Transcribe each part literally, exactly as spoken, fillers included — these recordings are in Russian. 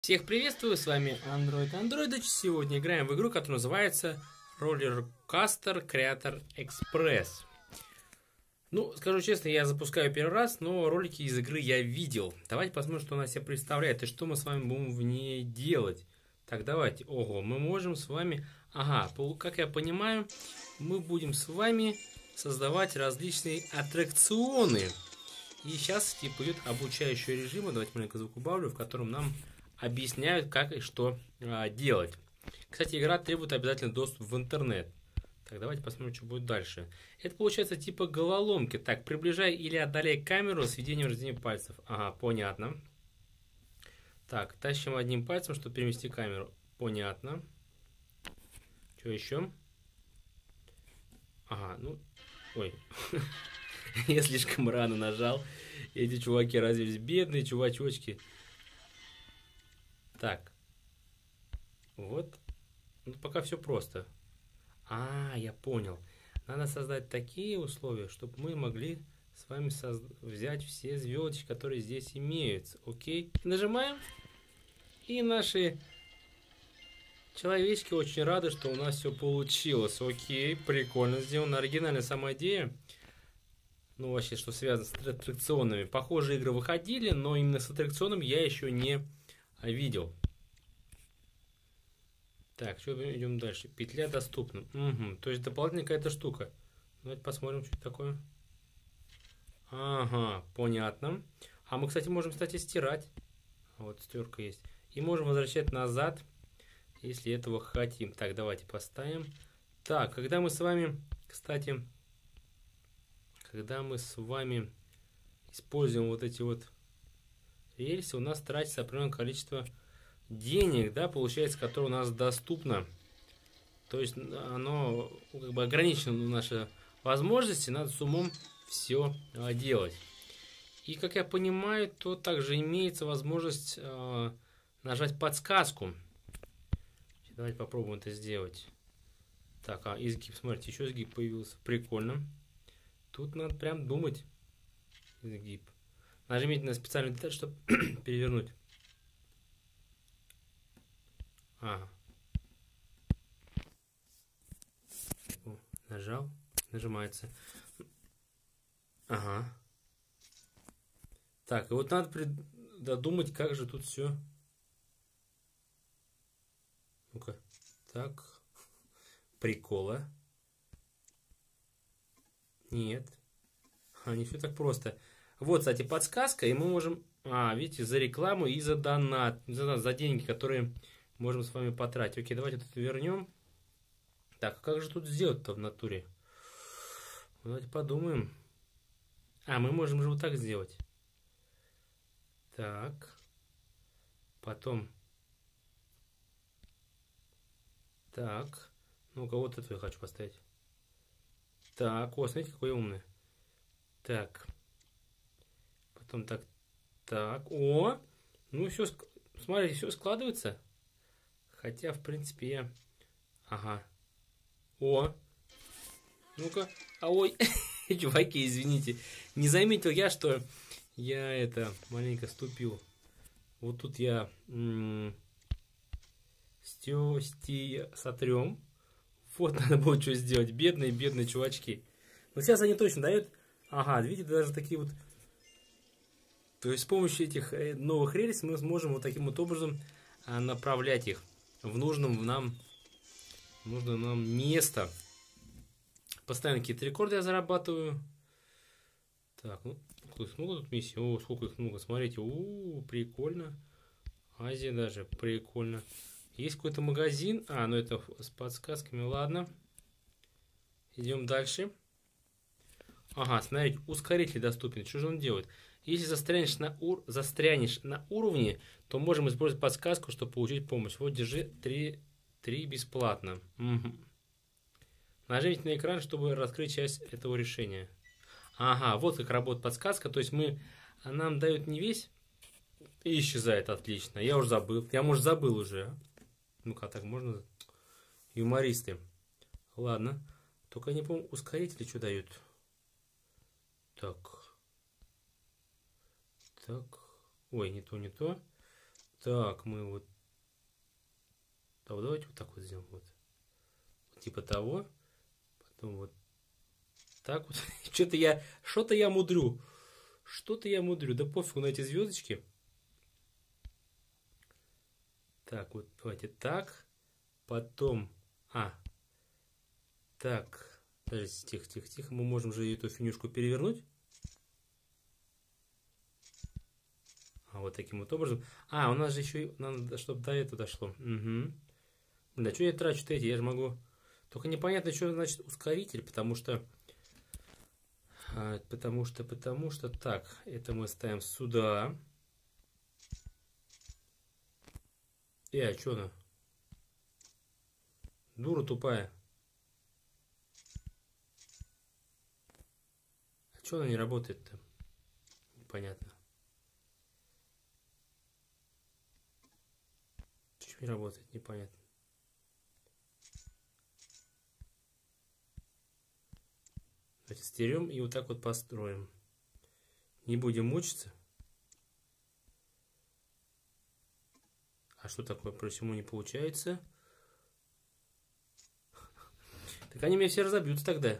Всех приветствую, с вами Android Android. Сегодня играем в игру, которая называется Roller Coaster Creator Express. Ну, скажу честно, я запускаю первый раз, но ролики из игры я видел. Давайте посмотрим, что она себя представляет и что мы с вами будем в ней делать. Так, давайте. Ого, мы можем с вами... Ага, как я понимаю, мы будем с вами создавать различные аттракционы. И сейчас типа идет обучающий режим. Давайте маленько звук убавлю, в котором нам объясняют, как и что а, делать. Кстати, игра требует обязательно доступ в интернет. Так, давайте посмотрим, что будет дальше. Это получается типа головоломки. Так, приближай или отдаляй камеру с введением рождения пальцев. Ага, понятно. Так, тащим одним пальцем, чтобы переместить камеру. Понятно. Что еще? Ага, ну... Ой. Я слишком рано нажал. Эти чуваки развелись. Бедные чувачочки. Так. Вот. Ну, пока все просто. А, я понял. Надо создать такие условия, чтобы мы могли с вами соз... взять все звездочки, которые здесь имеются. Окей. Нажимаем. И наши человечки очень рады, что у нас все получилось. Окей. Прикольно сделано. Оригинальная сама идея. Ну, вообще, что связано с аттракционами. Похожие игры выходили, но именно с аттракционом я еще не видел. Так, что идем дальше? Петля доступна. Угу, то есть дополнительная какая-то штука. Давайте посмотрим, что это такое. Ага, понятно. А мы, кстати, можем, кстати, стирать. Вот стерка есть. И можем возвращать назад, если этого хотим. Так, давайте поставим. Так, когда мы с вами, кстати, когда мы с вами используем вот эти вот рельсы, у нас тратится определенное количество денег, да, получается, которое у нас доступно. То есть оно как бы ограничено, наши возможности, надо с умом все а, делать. И как я понимаю, то также имеется возможность а, нажать подсказку. Давайте попробуем это сделать. Так, а изгиб, смотрите, еще изгиб появился. Прикольно. Тут надо прям думать. Изгиб. Нажмите на специальную деталь, чтобы перевернуть. Ага. О, нажал. Нажимается. Ага. Так, и вот надо прид... додумать, как же тут все. Ну-ка. Так. Прикола. Нет. А, не все так просто. Вот, кстати, подсказка, и мы можем... А, видите, за рекламу и за донат. За, за деньги, которые можем с вами потратить. Окей, давайте тут вернем. Так, а как же тут сделать-то в натуре? Давайте подумаем. А, мы можем же вот так сделать. Так. Потом. Так. Ну-ка, вот это я хочу поставить. Так, о, смотрите, какой умный. Так. Потом так. Так. О! Ну, все, смотрите, все складывается. Хотя, в принципе, я... Ага. О! Ну-ка. А ой! Чуваки, извините. Не заметил я, что я это маленько ступил. Вот тут я... Стёсти сотрем. Вот надо будет что сделать. Бедные, бедные чувачки. Но сейчас они точно дают. Ага, видите, даже такие вот... То есть с помощью этих новых рельс мы сможем вот таким вот образом направлять их в нужном нам, нужное нам место. Постоянно какие-то рекорды я зарабатываю. Так, ну, их много тут миссий? О, сколько их много. Смотрите, у, прикольно. Азия даже, прикольно. Есть какой-то магазин. А, ну это с подсказками, ладно. Идем дальше. Ага, смотрите, ускоритель доступен. Что же он делает? Если застрянешь на, ур... застрянешь на уровне, то можем использовать подсказку, чтобы получить помощь. Вот, держи три, три бесплатно. Угу. Нажмите на экран, чтобы раскрыть часть этого решения. Ага, вот как работает подсказка. То есть мы, нам дают не весь и исчезает. Отлично. Я уже забыл. Я, может, забыл уже. Ну-ка, так можно? Юмористы. Ладно. Только я не помню, ускорители что дают. Так. Так. Ой, не то, не то. Так, мы вот... А вот давайте вот так вот сделаем. Вот. Типа того. Потом вот так вот. Что-то я... Что-то я мудрю. Что-то я мудрю. Да пофигу на эти звездочки. Так, вот давайте так. Потом... А. Так. Подождите, тихо, тихо, тихо. Мы можем же эту финюшку перевернуть. А вот таким вот образом. А, у нас же еще и... Надо, чтобы до этого дошло. Угу. Да, что я трачу-то эти? Я же могу... Только непонятно, что значит ускоритель, потому что... А, потому что, потому что... Так, это мы ставим сюда. И, а что она? Дура тупая. А что она не работает-то? Непонятно. Чего не работает? Непонятно. Давайте стерем и вот так вот построим. Не будем мучиться. А что такое? Почему не получается? Так они меня все разобьются тогда.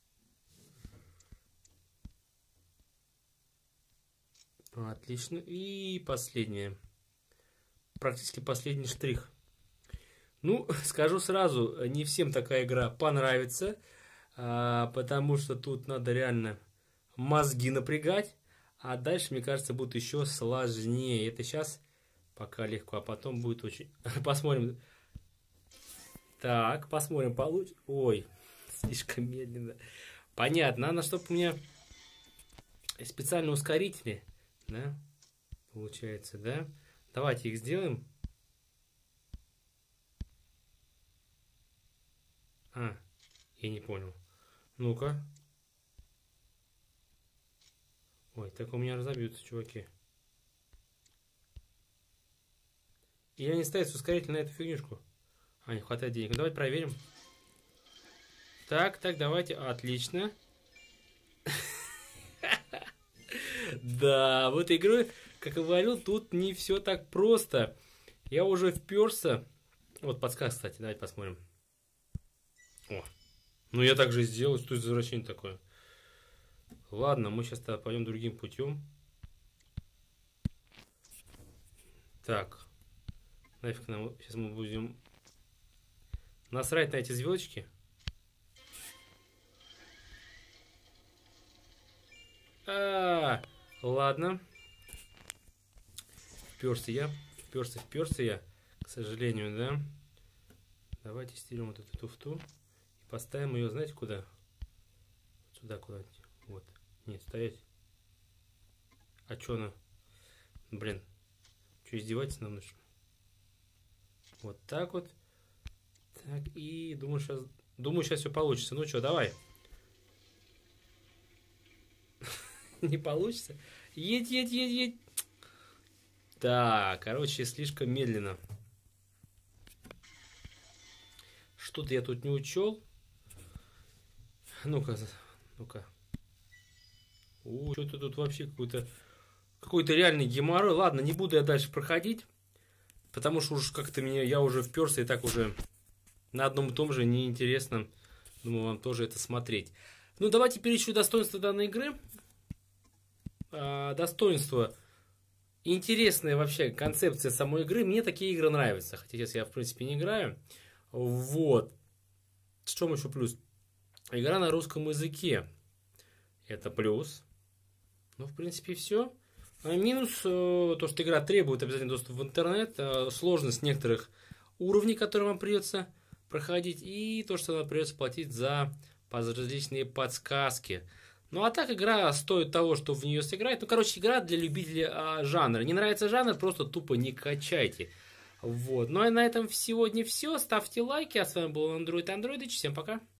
Отлично. И последнее. Практически последний штрих. Ну, скажу сразу, не всем такая игра понравится. А, потому что тут надо реально мозги напрягать. А дальше, мне кажется, будет еще сложнее. Это сейчас пока легко, а потом будет очень... Посмотрим. Так, посмотрим, получится. Ой, слишком медленно. Понятно, надо, чтобы у меня специальные ускорители, да, получается, да. Давайте их сделаем. А, я не понял. Ну-ка. Ой, так у меня разобьются, чуваки. И я не ставится ускоритель на эту фигнюшку. А, не хватает денег. Давайте проверим. Так, так, давайте. Отлично. Да, вот игру, как и говорил, тут не все так просто. Я уже вперся. Вот подсказ, кстати, давайте посмотрим. О, ну я так же сделал. Что это за возвращение такое? Ладно, мы сейчас пойдем другим путем. Так. Нафиг нам... Сейчас мы будем... Насрать на эти звездочки. А, -а, -а ладно. Вперся я. Вперся, вперся я. К сожалению, да. Давайте стерем вот эту туфту. И поставим ее, знаете, куда? Сюда куда-нибудь. Вот. Нет, стоять. А что она? Блин. Что, издеваться нам нужно? Вот так вот. Так, и думаю, сейчас... Думаю, сейчас все получится. Ну что, давай. Не получится? Едь, едь, едь, едь. Так, короче, слишком медленно. Что-то я тут не учел. Ну-ка, ну-ка. У, что-то тут вообще какой-то... Какой-то реальный геморрой. Ладно, не буду я дальше проходить. Потому что уж как-то меня... Я уже вперся и так уже... На одном и том же неинтересно. Думаю, вам тоже это смотреть. Ну, давайте перечислю достоинства данной игры. А, достоинство. Интересная вообще концепция самой игры. Мне такие игры нравятся. Хотя сейчас я, в принципе, не играю. Вот. В чем еще плюс? Игра на русском языке. Это плюс. Ну, в принципе, все. А минус, то, что игра требует обязательно доступ в интернет. Сложность некоторых уровней, которые вам придется проходить, и то, что нам придется платить за различные подсказки. Ну, а так игра стоит того, чтобы в нее сыграть. Ну, короче, игра для любителей а, жанра. Не нравится жанр, просто тупо не качайте. Вот. Ну, а на этом сегодня все. Ставьте лайки. А с вами был Android Androidыч. Всем пока.